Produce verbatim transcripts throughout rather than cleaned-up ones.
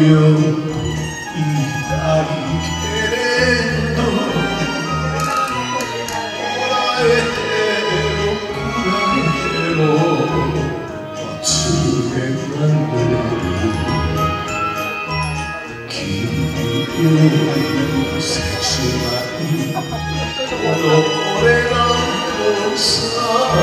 たいけれどこらえてもこらえても忘れない君より切ないこの俺がもさ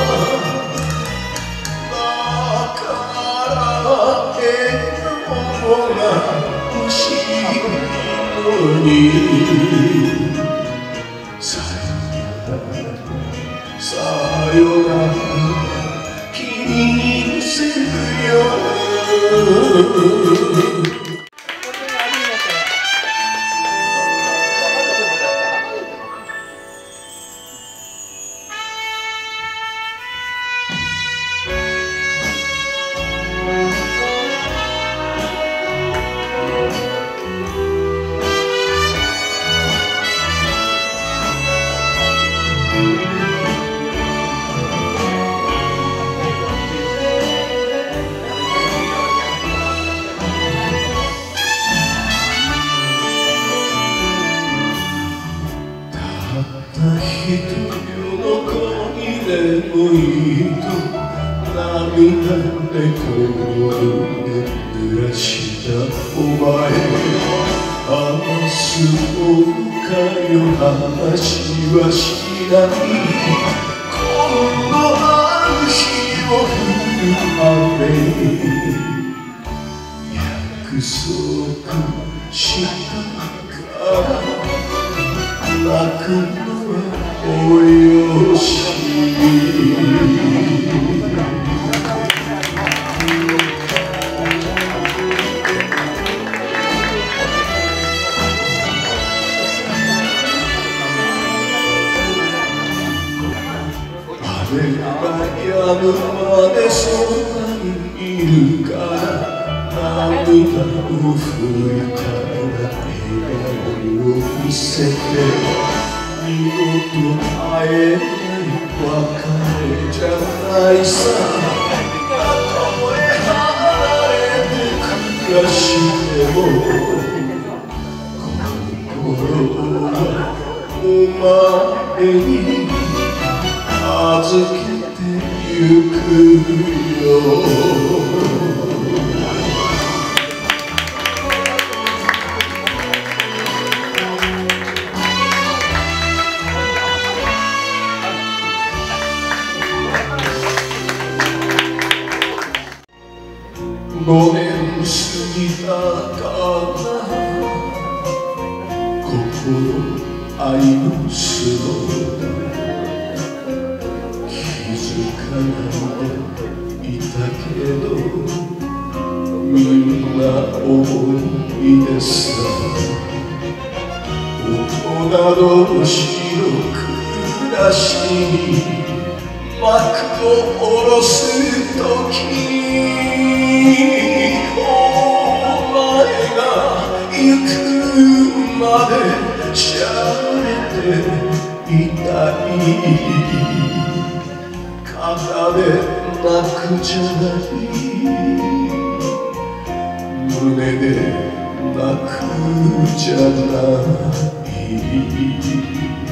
だから笑顔が欲しいのにさよなら君に見せるよ喜びでもいいと涙で心で濡らしたお前話すものかよ話はしない今度ある日を降る雨約束したから泣くのおよし雨が止むまでそばにいるから涙を拭いたら笑顔を見せて二度と会えない別れじゃないさたとえ離れて暮らしても心はお前に預けてゆくよごねん過ぎたから心愛のスロー気づかないでいたけどみんな思い出さ大人同士の暮らしに幕を下ろすときお前が行くまでしゃれていたい肩で泣くじゃない胸で泣くじゃない